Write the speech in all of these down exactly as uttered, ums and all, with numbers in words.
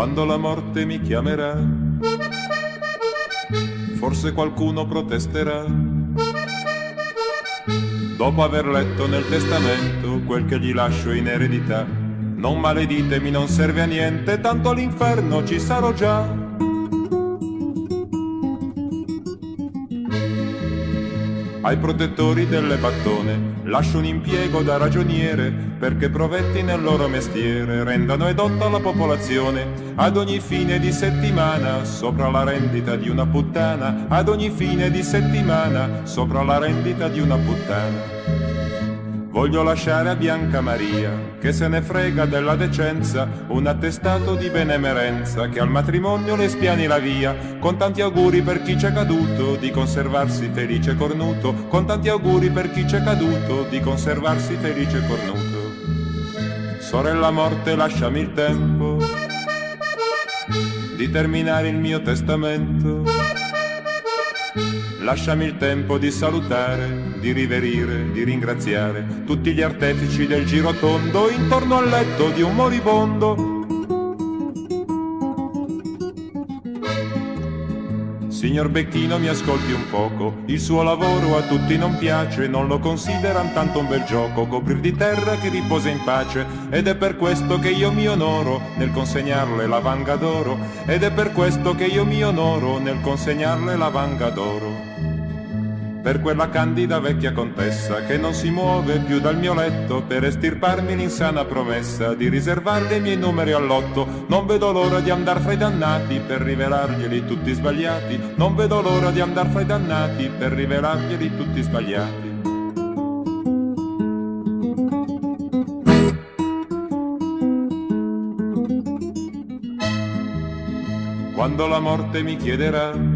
Quando la morte mi chiamerà, forse qualcuno protesterà, dopo aver letto nel testamento quel che gli lascio in eredità. Non maleditemi, non serve a niente, tanto all'inferno ci sarò già. Ai protettori delle battone lascio un impiego da ragioniere, perché provetti nel loro mestiere rendano edotta la popolazione. Ad ogni fine di settimana sopra la rendita di una puttana, ad ogni fine di settimana sopra la rendita di una puttana. Voglio lasciare a Bianca Maria, che se ne frega della decenza, un attestato di benemerenza che al matrimonio le spiani la via, con tanti auguri per chi c'è caduto di conservarsi felice e cornuto, con tanti auguri per chi c'è caduto di conservarsi felice e cornuto. Sorella morte, lasciami il tempo di terminare il mio testamento, lasciami il tempo di salutare, di riverire, di ringraziare tutti gli artefici del girotondo intorno al letto di un moribondo. Signor Becchino, mi ascolti un poco, il suo lavoro a tutti non piace, non lo consideran tanto un bel gioco, coprir di terra che riposa in pace, ed è per questo che io mi onoro nel consegnarle la Vanga d'Oro, ed è per questo che io mi onoro nel consegnarle la Vanga d'Oro. Per quella candida vecchia contessa che non si muove più dal mio letto, per estirparmi l'insana promessa di riservarle i miei numeri al lotto. Non vedo l'ora di andar fra i dannati per rivelarglieli tutti sbagliati, non vedo l'ora di andar fra i dannati per rivelarglieli tutti sbagliati. Quando la morte mi chiederà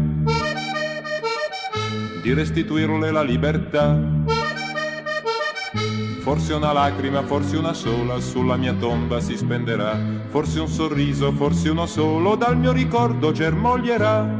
di restituirle la libertà, forse una lacrima, forse una sola, sulla mia tomba si spenderà, forse un sorriso, forse uno solo, dal mio ricordo germoglierà.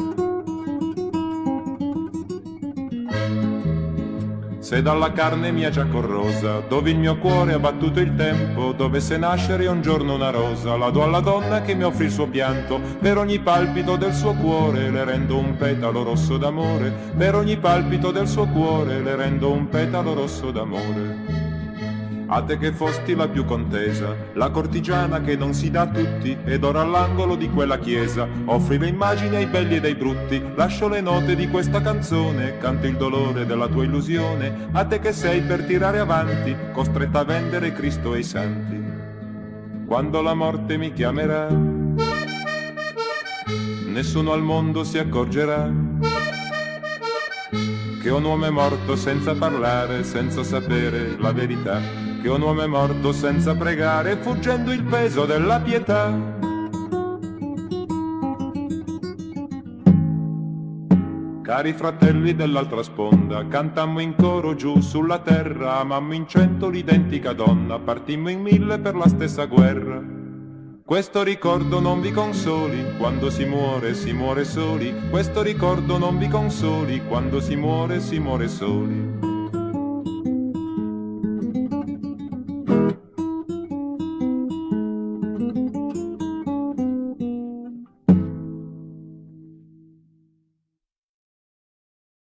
Se dalla carne mia già corrosa, dove il mio cuore ha battuto il tempo, dovesse nascere un giorno una rosa, la do alla donna che mi offre il suo pianto, per ogni palpito del suo cuore le rendo un petalo rosso d'amore, per ogni palpito del suo cuore le rendo un petalo rosso d'amore. A te che fosti la più contesa, la cortigiana che non si dà a tutti, ed ora all'angolo di quella chiesa offri le immagini ai belli e ai brutti, lascio le note di questa canzone, canto il dolore della tua illusione, a te che sei per tirare avanti, costretta a vendere Cristo e i santi. Quando la morte mi chiamerà, nessuno al mondo si accorgerà che un uomo è morto senza parlare, senza sapere la verità, che un uomo è morto senza pregare, fuggendo il peso della pietà. Cari fratelli dell'altra sponda, cantammo in coro giù sulla terra, amammo in cento l'identica donna, partimmo in mille per la stessa guerra. Questo ricordo non vi consoli, quando si muore si muore soli, questo ricordo non vi consoli, quando si muore si muore soli.